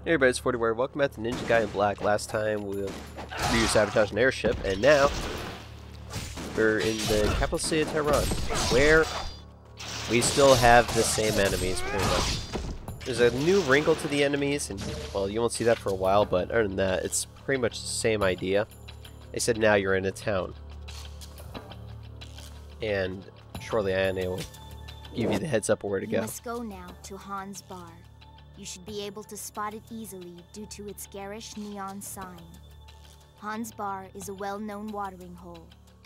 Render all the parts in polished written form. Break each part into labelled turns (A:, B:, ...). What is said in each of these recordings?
A: Hey everybody, it's 40ware. Welcome back to Ninja Guy in Black. Last time we sabotaged an airship, and now we're in the capital city of Tairon, where we still have the same enemies, pretty much. There's a new wrinkle to the enemies, and, well, you won't see that for a while, but other than that, it's pretty much the same idea. They said now you're in a town. And shortly Anne will give you the heads up of where to go.
B: You must go now to Han's Bar. You should be able to spot it easily due to its garish neon sign. Han's Bar is a well-known watering hole.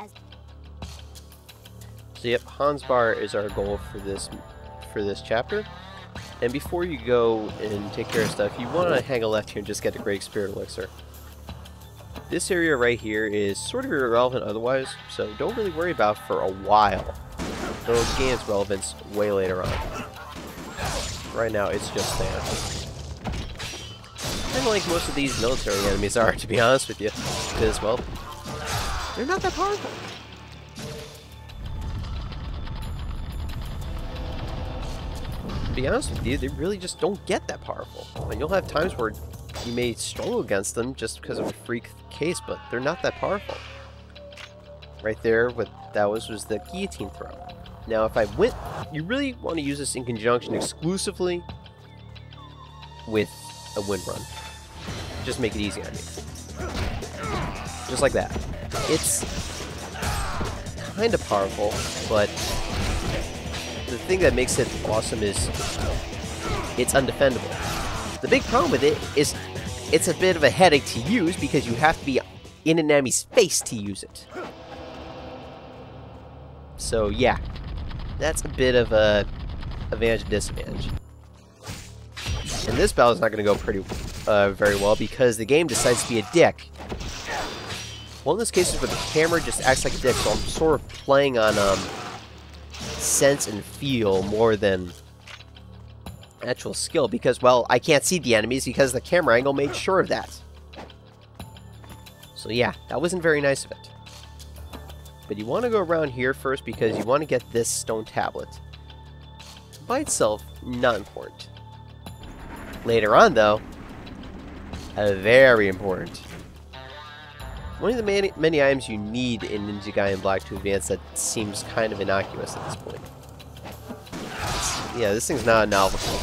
A: So yep, Han's Bar is our goal for this chapter. And before you go and take care of stuff, you want to hang a left here and just get the Great Spirit Elixir. This area right here is sort of irrelevant otherwise, so don't really worry about it for a while. It'll gain its relevance way later on. Right now, it's just there. Kind of like most of these military enemies are, to be honest with you. Because, well, they're not that powerful. To be honest with you, they really just don't get that powerful. And you'll have times where you may struggle against them just because of a freak case, but they're not that powerful. Right there, what that was the guillotine throw. Now, if I went, you really want to use this in conjunction exclusively with a wind run. Just make it easy on you. Just like that. It's kind of powerful, but the thing that makes it awesome is it's undefendable. The big problem with it is it's a bit of a headache to use because you have to be in an enemy's face to use it. So, yeah. That's a bit of a advantage and disadvantage. And this battle is not going to go very well because the game decides to be a dick. Well, in this case, where the camera just acts like a dick, so I'm sort of playing on sense and feel more than actual skill because, well, I can't see the enemies because the camera angle made sure of that. So yeah, that wasn't very nice of it. But you want to go around here first because you want to get this stone tablet. By itself, not important. Later on, though, very important. One of the many items you need in Ninja Guy in Black to advance that seems kind of innocuous at this point. Yeah, this thing's not a novelty.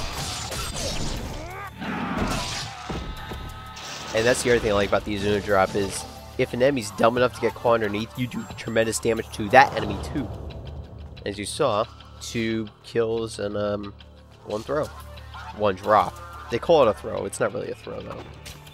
A: And that's the other thing I like about the Izuna drop is if an enemy's dumb enough to get caught underneath, you do tremendous damage to that enemy too. As you saw, 2 kills and 1 throw. 1 drop. They call it a throw. It's not really a throw though.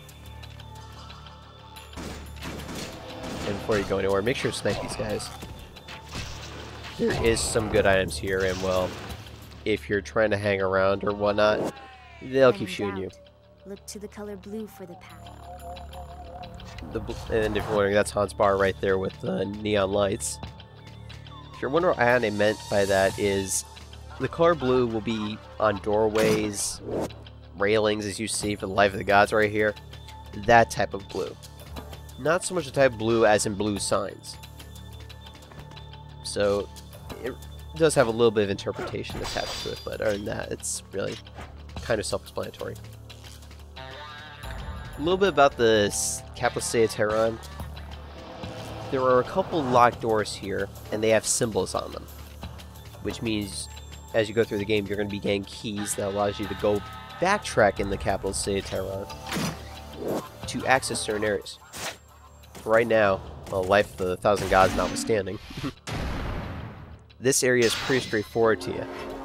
A: And before you go anywhere, make sure to snipe these guys. There is some good items here, and well, if you're trying to hang around or whatnot, they'll keep shooting you.
B: Look to the color blue for the path.
A: And if you're wondering, that's Han's Bar right there with the neon lights. If you're wondering what Anne meant by that is the color blue will be on doorways, railings as you see for the Life of the Gods right here. That type of blue. Not so much the type of blue as in blue signs. So it does have a little bit of interpretation attached to it, but other than that, it's really kind of self-explanatory. A little bit about the capital city of Tairon. There are a couple locked doors here, and they have symbols on them. Which means, as you go through the game, you're going to be getting keys that allows you to go backtrack in the capital city of Tairon to access certain areas. Right now, well, Life of the 1,000 Gods notwithstanding, this area is pretty straightforward to you.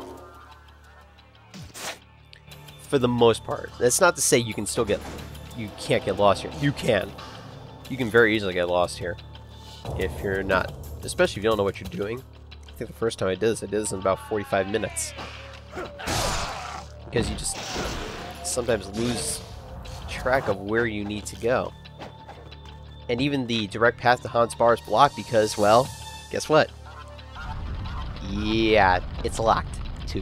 A: For the most part. That's not to say you can't get lost here. You can. You can very easily get lost here. If you're not, especially if you don't know what you're doing. I think the first time I did this in about 45 minutes. Because you just sometimes lose track of where you need to go. And even the direct path to Han's Bar is blocked because, well, guess what? Yeah, it's locked, too.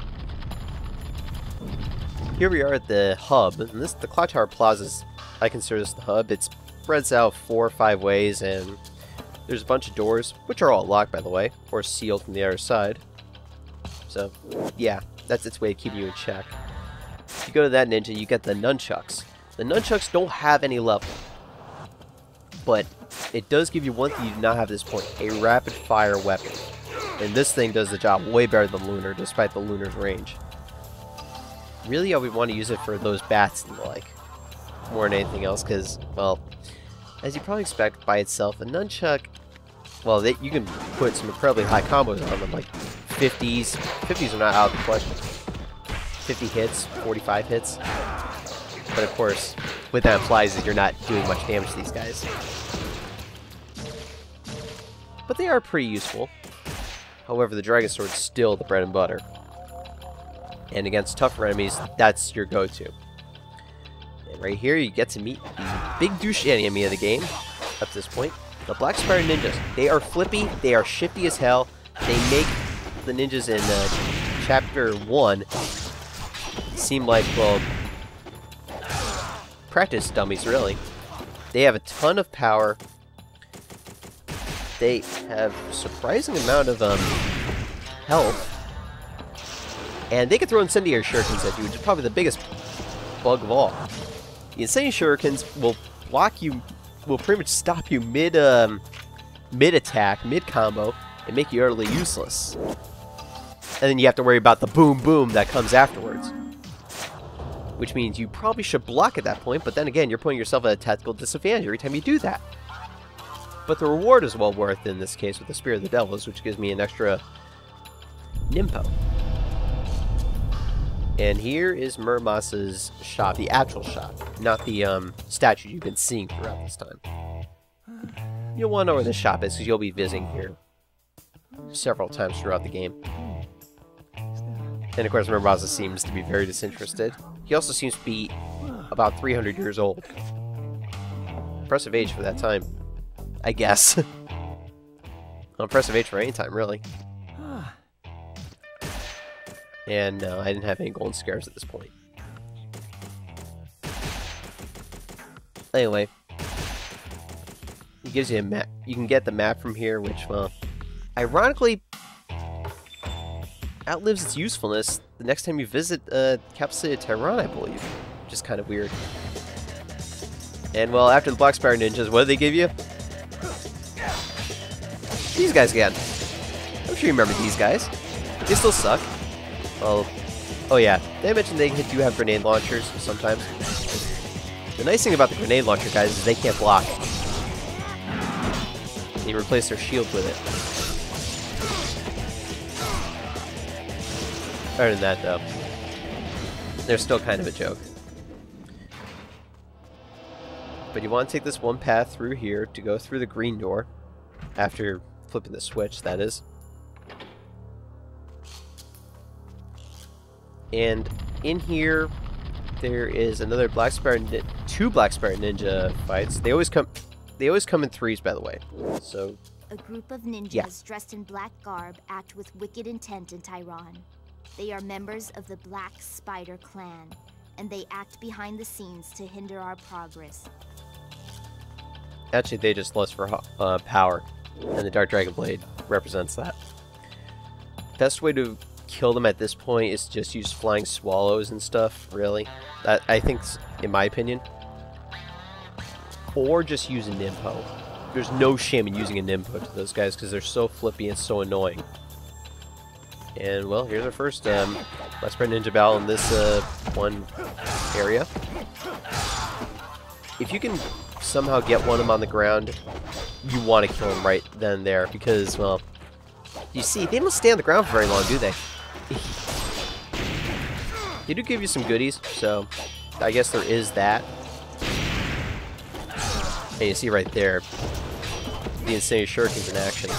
A: Here we are at the hub, and the Clock Tower Plaza, I consider this the hub. It spreads out 4 or 5 ways, and there's a bunch of doors, which are all locked, by the way, or sealed from the other side. So, yeah, that's its way of keeping you in check. If you go to that ninja, you get the nunchucks. The nunchucks don't have any level, but it does give you one thing you do not have at this point, a rapid-fire weapon. And this thing does the job way better than Lunar, despite the Lunar's range. Really, I would want to use it for those bats and the like, more than anything else, because, well, as you probably expect by itself, a nunchuck, well, you can put some incredibly high combos on them, like 50s. 50s are not out of the question. 50 hits, 45 hits. But of course, what that implies is you're not doing much damage to these guys. But they are pretty useful. However, the Dragon Sword's still the bread and butter. And against tougher enemies, that's your go-to. And right here, you get to meet the big douche enemy of the game, up to this point. The Black Spider Ninjas. They are flippy, they are shifty as hell. They make the ninjas in Chapter 1 seem like, well, practice dummies, really. They have a ton of power. They have a surprising amount of health. And they can throw incendiary shurikens at you, which is probably the biggest bug of all. The incendiary shurikens will block you, will pretty much stop you mid-attack, mid-combo, and make you utterly useless. And then you have to worry about the boom-boom that comes afterwards. Which means you probably should block at that point, but then again, you're putting yourself at a tactical disadvantage every time you do that. But the reward is well worth it in this case with the Spear of the Devils, which gives me an extra Nimpo. And here is Muramasa's shop, the actual shop, not the statue you've been seeing throughout this time. You'll want to know where this shop is, because you'll be visiting here several times throughout the game. And of course, Muramasa seems to be very disinterested. He also seems to be about 300 years old. Impressive age for that time, I guess. Impressive age for any time, really. And no, I didn't have any golden scares at this point. Anyway, it gives you a map. You can get the map from here, which, well, ironically, outlives its usefulness the next time you visit capital city of Tairon, I believe. Which is kind of weird. And, well, after the Black Spider Ninjas, what do they give you? These guys again. I'm sure you remember these guys. They still suck. Well, oh yeah, did I mention they do have grenade launchers sometimes? The nice thing about the grenade launcher guys is they can't block. You replace their shield with it. Other than that, though, they're still kind of a joke. But you want to take this one path through here to go through the green door, after flipping the switch, that is. And in here, there is another Black Spider, two Black Spider Ninja fights. They always come in threes, by the way. So
B: a group of ninjas dressed in black garb act with wicked intent in Tairon. They are members of the Black Spider clan, and they act behind the scenes to hinder our progress.
A: Actually, they just lust for power, and the Dark Dragon Blade represents that. Best way to kill them at this point is just use flying swallows and stuff, really. That, I think, in my opinion. Or just use a Nimpo. There's no shame in using a Nimpo to those guys because they're so flippy and so annoying. And, well, here's our first Black Spider Ninja battle in this one area. If you can somehow get one of them on the ground, you want to kill him right then and there because, well, you see, they don't stay on the ground for very long, do they? They do give you some goodies, so I guess there is that. And you see right there, the insane shurikens in action.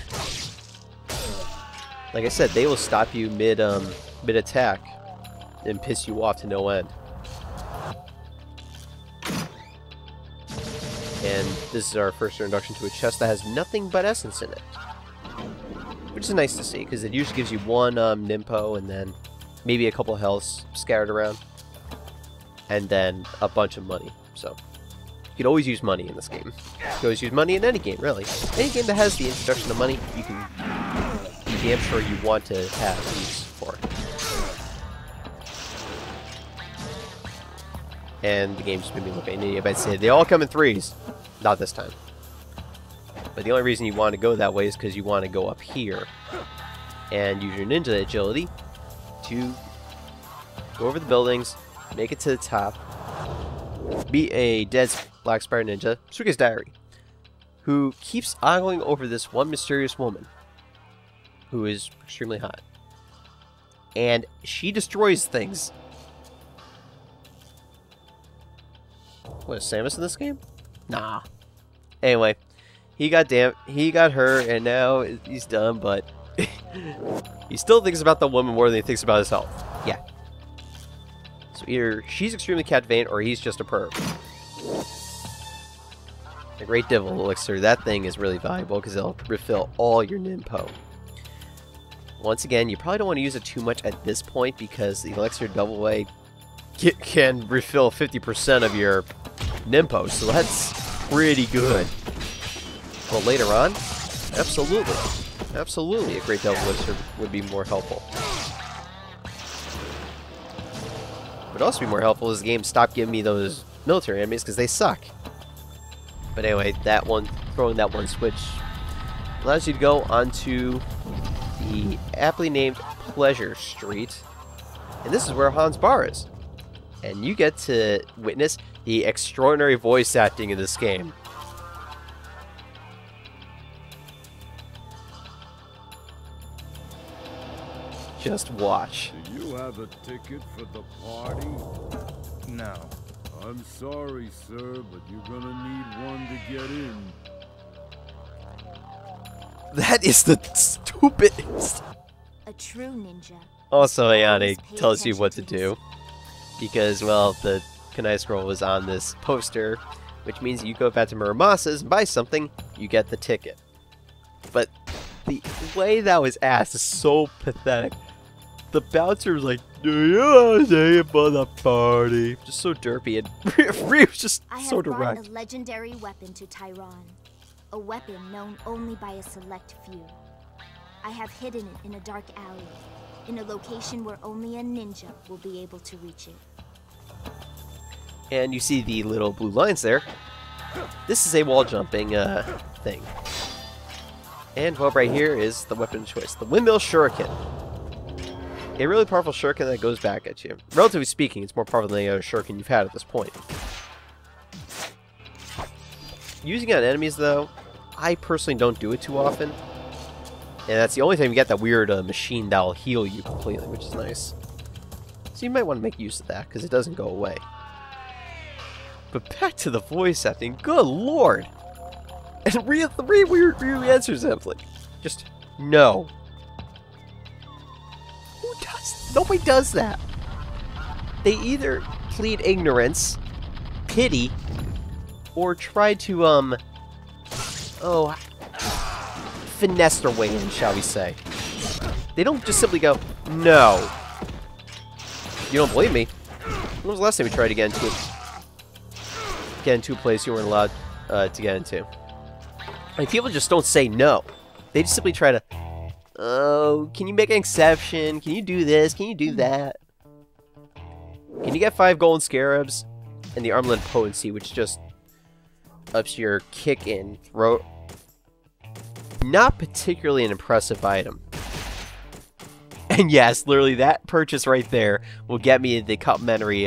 A: Like I said, they will stop you mid-attack and piss you off to no end. And this is our first introduction to a chest that has nothing but essence in it. Which is nice to see, because it usually gives you one Nimpo and then maybe a couple healths scattered around. And then a bunch of money. So, you can always use money in this game. You can always use money in any game, really. Any game that has the introduction of money, you can be damn sure you want to have use for it. And the game just made me look at an idiot by saying they all come in threes. Not this time. But the only reason you want to go that way is because you want to go up here and use your ninja agility to go over the buildings, make it to the top, beat a dead black spider ninja, Suke's Diary, who keeps ogling over this one mysterious woman who is extremely hot. And she destroys things. What, is Samus in this game? Nah. Anyway, he got her, and now he's done, but he still thinks about the woman more than he thinks about his health. Yeah. So either she's extremely captivating, or he's just a perv. The Great Devil Elixir, that thing is really valuable because it'll refill all your Ninpo. Once again, you probably don't want to use it too much at this point because the Elixir Double A can refill 50% of your Ninpo, so that's pretty good. Well, later on, absolutely. Absolutely, a Great Devil Elixir would be more helpful. What would also be more helpful is the game stopped giving me those military enemies because they suck. But anyway, that one, throwing that one switch allows you to go onto the aptly named Pleasure Street. And this is where Hans Bar is. And you get to witness the extraordinary voice acting in this game. Just watch.
C: Do you have a ticket for the party?
D: No.
C: I'm sorry, sir, but you're gonna need one to get in.
A: That is the stupidest.
B: A true ninja.
A: Also, Ayane tells you what to do. Because, well, the Kunai scroll was on this poster, which means you go back to Muramasa's and buy something, you get the ticket. But the way that was asked is so pathetic. The bouncer was like, "Do you want to say about the party?" Just so derpy, and Ree was just so direct.
B: I have brought a legendary weapon to Tairon. A weapon known only by a select few. I have hidden it in a dark alley, in a location where only a ninja will be able to reach it.
A: And you see the little blue lines there. This is a wall jumping thing. And well, right here is the weapon of choice, the Windmill Shuriken. A really powerful shuriken that goes back at you. Relatively speaking, it's more powerful than any other shuriken you've had at this point. Using it on enemies, though, I personally don't do it too often. And that's the only time you get that weird machine that'll heal you completely, which is nice. So you might want to make use of that, because it doesn't go away. But back to the voice acting, good lord! And three weird answers him, like, just, no. Nobody does that. They either plead ignorance, pity, or try to, finesse their way in, shall we say. They don't just simply go, no. You don't believe me? When was the last time you tried to get into a place you weren't allowed to get into? Like, people just don't say no. They just simply try to, oh, can you make an exception? Can you do this? Can you do that? Can you get 5 golden scarabs and the armlet potency, which just ups your kick and throw? Not particularly an impressive item. And yes, literally that purchase right there will get me the complimentary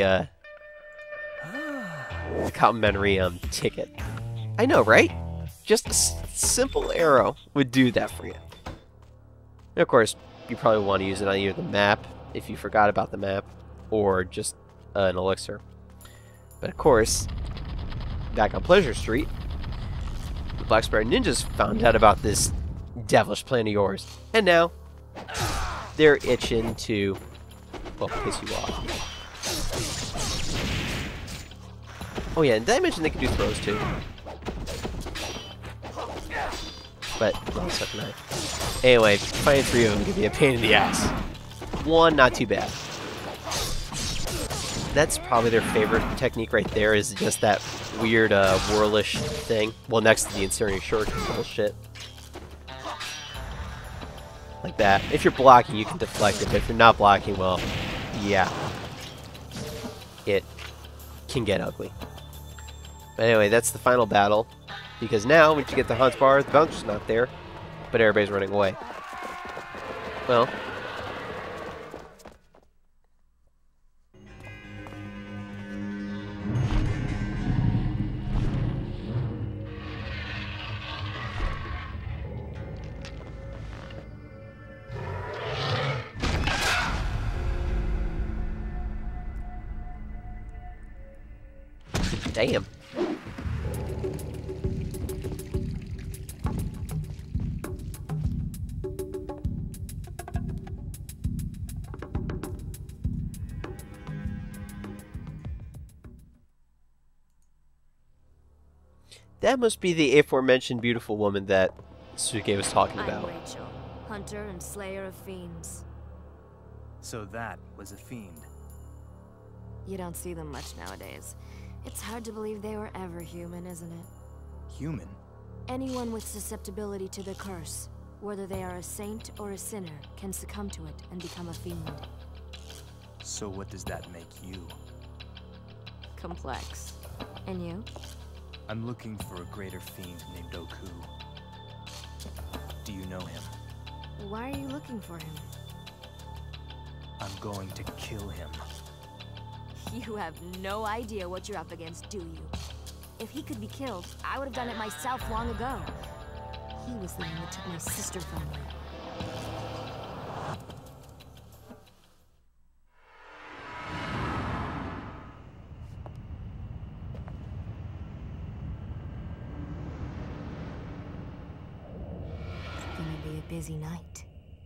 A: ticket. I know, right? Just a simple arrow would do that for you. And of course, you probably want to use it on either the map, if you forgot about the map, or just an elixir. But of course, back on Pleasure Street, the Black Spider Ninjas found out about this devilish plan of yours. And now, they're itching to, well, piss you off. Oh yeah, and did I mention they can do throws too? But, well, so can I. Anyway, fighting 3 of them can be a pain in the ass. 1, not too bad. That's probably their favorite technique right there, is just that weird whirlish thing. Well, next to the incendiary shuriken bullshit. Like that. If you're blocking, you can deflect it, but if you're not blocking, well, yeah. It can get ugly. But anyway, that's the final battle. Because now, when you get to Hunt's Bar, the bouncer's not there. But everybody's running away. Well. Damn. That must be the aforementioned beautiful woman that Suke was talking about.
D: I'm Rachel, hunter and slayer of fiends.
E: So that was a fiend.
D: You don't see them much nowadays. It's hard to believe they were ever human, isn't it?
E: Human?
D: Anyone with susceptibility to the curse, whether they are a saint or a sinner, can succumb to it and become a fiend.
E: So what does that make you?
D: Complex. And you?
E: I'm looking for a greater fiend named Oku. Do you know him?
D: Why are you looking for him?
E: I'm going to kill him.
D: You have no idea what you're up against, do you? If he could be killed, I would have done it myself long ago. He was the one that took my sister from me. It's gonna be a busy night.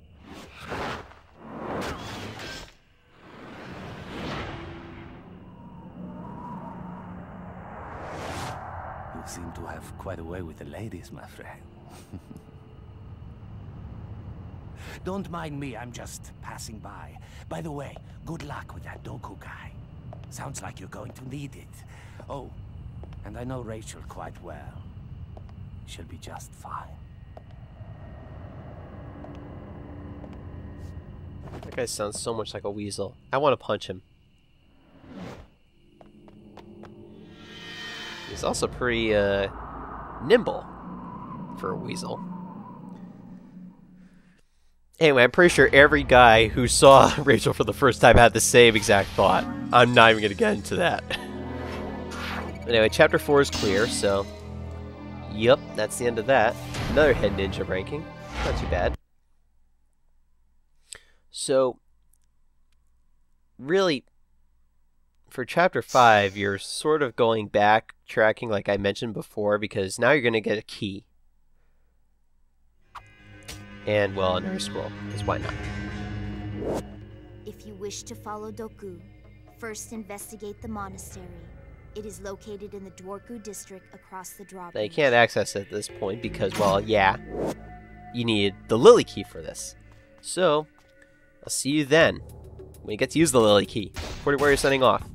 F: You seem to have quite a way with the ladies, my friend. Don't mind me, I'm just passing by. By the way, good luck with that Doku guy. Sounds like you're going to need it. Oh, and I know Rachel quite well. She'll be just fine.
A: That guy sounds so much like a weasel. I want to punch him. He's also pretty, nimble for a weasel. Anyway, I'm pretty sure every guy who saw Rachel for the first time had the same exact thought. I'm not even going to get into that. Anyway, chapter 4 is clear, so... Yep, that's the end of that. Another head ninja ranking. Not too bad. So... Really... For chapter 5, you're sort of going back, tracking like I mentioned before, because now you're going to get a key. And, well, another scroll, because why not?
B: If you wish to follow Doku, first investigate the monastery. It is located in the Dworku district across the drawbridge.
A: Now, you can't access it at this point because, well, yeah, you need the lily key for this. So, I'll see you then, when you get to use the lily key. 40 Warriors signing off.